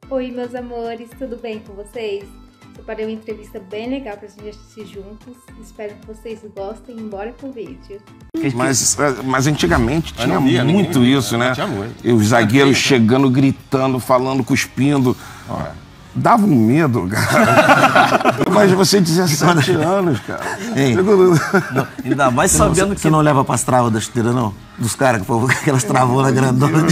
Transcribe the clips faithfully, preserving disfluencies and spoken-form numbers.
Oi, meus amores, tudo bem com vocês? Separei uma entrevista bem legal pra gente assistir juntos. Espero que vocês gostem, embora com o vídeo. Mas, mas antigamente mas tinha via, muito ninguém, isso, né? Tinha muito. E os zagueiros chegando, gritando, falando, cuspindo. Ah. Dava um medo, cara. Mas você dezessete anos, cara. Ei, não, ainda mais sabendo que... Você não leva pras travas da chuteira, não? Dos caras, que aquelas travonas grandonas.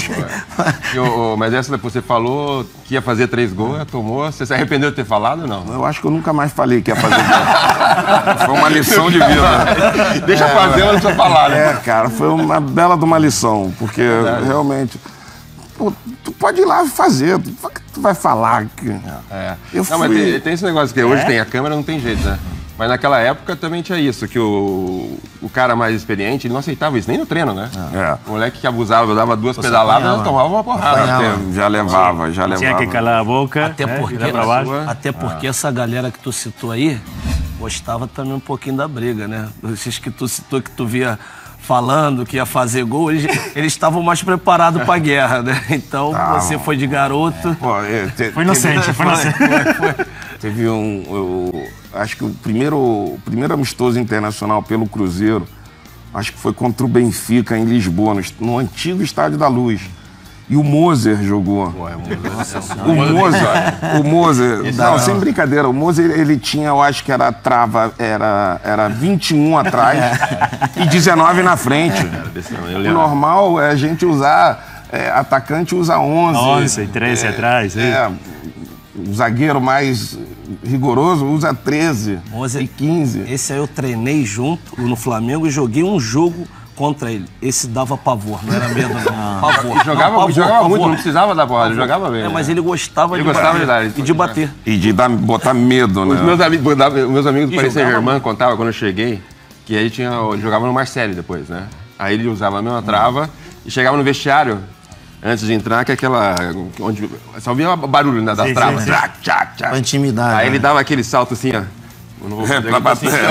Mas essa depois você falou que ia fazer três gols, tomou. Você se arrependeu de ter falado ou não? Eu acho que eu nunca mais falei que ia fazer gol. Foi uma lição de vida. Deixa é, fazer, mas não precisa falar, né? É, cara, foi uma bela de uma lição. Porque é realmente... Pô, tu pode ir lá fazer, tu, tu vai falar que... É. Eu não, fui... mas tem, tem esse negócio que hoje é? tem, a câmera não tem jeito, né? Mas naquela época também tinha isso, que o, o cara mais experiente, ele não aceitava isso, nem no treino, né? É. O moleque que abusava, dava duas Você pedaladas, apanhava. tomava uma porrada. Até, já levava, já levava. Tinha que calar a boca, até né? porque, pra baixo. até porque ah. essa galera que tu citou aí, gostava também um pouquinho da briga, né? Esses que tu citou, que tu via... falando que ia fazer gol, eles eles estavam mais preparados para a guerra, né? Então, ah, você foi de garoto... Pô, é, te, foi inocente, teve, foi inocente. Foi, foi. Teve um... Eu, acho que o primeiro, o primeiro amistoso internacional pelo Cruzeiro, acho que foi contra o Benfica, em Lisboa, no, no antigo Estádio da Luz. E o Moser jogou. Pô, é Nossa, o Moser, o Moser, não, não, sem brincadeira, o Moser, ele tinha, eu acho que era trava, era, era vinte e um atrás e dezenove na frente. O normal é a gente usar, é, atacante usa onze. onze, treze é, atrás. É, é, o zagueiro mais rigoroso usa treze Moser, e quinze. Esse aí eu treinei junto no Flamengo e joguei um jogo contra ele. Esse dava pavor, não era medo, não. Pavor. Jogava, não, pavor, jogava pavor. muito, não precisava dar porrada, ele jogava bem. É, né? mas ele gostava, ele de, gostava bater, de dar. E de bater. E de dar, botar medo, né? Os meus amigos, meus amigos do Paris Saint-Germain muito. contavam quando eu cheguei que aí tinha, ele jogava no Marseille depois, né? Aí ele usava a mesma trava hum. e chegava no vestiário antes de entrar, que é aquela... onde só via barulho, né, das sim, travas. Sim, sim. Tchac, tchac. Pra intimidar. Aí né? ele dava aquele salto assim, ó. Eu não vou é, pra bater. Assim,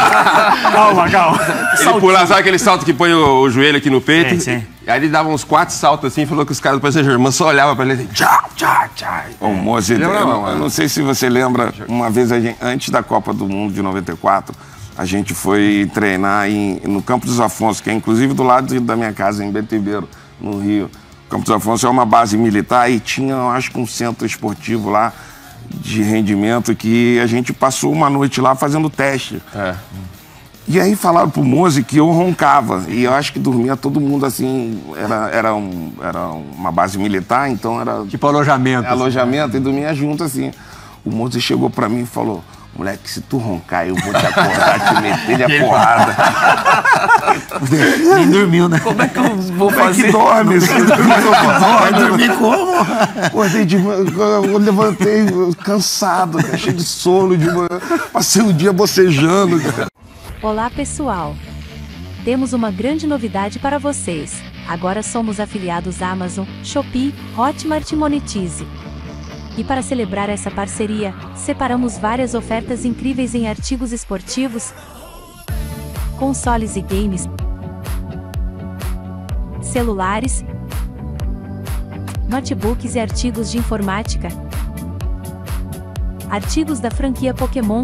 calma, calma. Ele pulava, sabe aquele salto que põe o, o joelho aqui no peito? Sim, sim. Aí ele dava uns quatro saltos assim e falou que os caras do Paris Saint-Germain só olhavam pra ele assim, tchá, tchá, tchá. O Moser, eu, eu, eu não sei se você lembra, uma vez, a gente, antes da Copa do Mundo de noventa e quatro, a gente foi treinar em, no Campo dos Afonso, que é inclusive do lado da minha casa, em Bento Ribeiro, no Rio. O Campo dos Afonso é uma base militar e tinha, eu acho que um centro esportivo lá, de rendimento, que a gente passou uma noite lá fazendo teste. É. E aí falaram pro Moze que eu roncava. E eu acho que dormia todo mundo assim. Era, era, um, era uma base militar, então era... Tipo alojamento. É, alojamento, assim. E dormia junto assim. O Moze chegou pra mim e falou: moleque, se tu roncar, eu vou te acordar, te meter a porrada. Nem dormiu, né? Como é que eu vou como fazer? É que dorme? Vai dormir como? Acordei de manhã, eu levantei cansado, cara, cheio de sono de manhã. Passei o dia bocejando, cara. Olá, pessoal. Temos uma grande novidade para vocês. Agora somos afiliados Amazon, Shopee, Hotmart e Monetize. E para celebrar essa parceria, separamos várias ofertas incríveis em artigos esportivos, consoles e games, celulares, notebooks e artigos de informática, artigos da franquia Pokémon,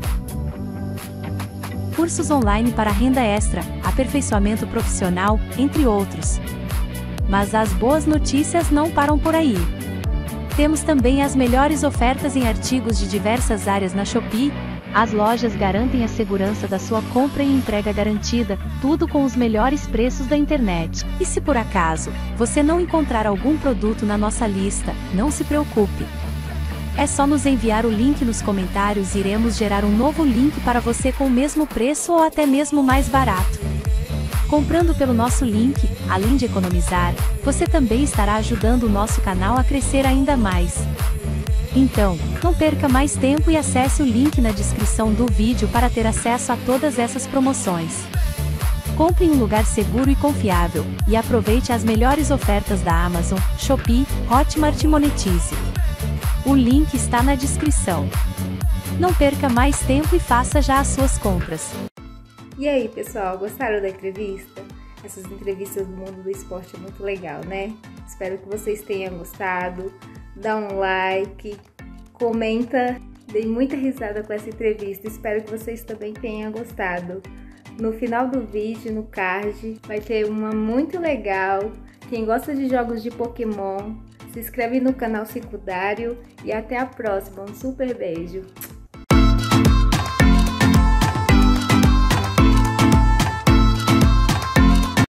cursos online para renda extra, aperfeiçoamento profissional, entre outros. Mas as boas notícias não param por aí. Temos também as melhores ofertas em artigos de diversas áreas na Shopee. As lojas garantem a segurança da sua compra e entrega garantida, tudo com os melhores preços da internet. E se por acaso você não encontrar algum produto na nossa lista, não se preocupe. É só nos enviar o link nos comentários e iremos gerar um novo link para você com o mesmo preço ou até mesmo mais barato. Comprando pelo nosso link, além de economizar, você também estará ajudando o nosso canal a crescer ainda mais. Então, não perca mais tempo e acesse o link na descrição do vídeo para ter acesso a todas essas promoções. Compre em um lugar seguro e confiável, e aproveite as melhores ofertas da Amazon, Shopee, Hotmart e Monetize. O link está na descrição. Não perca mais tempo e faça já as suas compras. E aí, pessoal, gostaram da entrevista? Essas entrevistas do mundo do esporte é muito legal, né? Espero que vocês tenham gostado. dá um like, comenta. Dei muita risada com essa entrevista, espero que vocês também tenham gostado. No final do vídeo, no card, vai ter uma muito legal. Quem gosta de jogos de Pokémon, se inscreve no canal secundário e até a próxima. Um super beijo!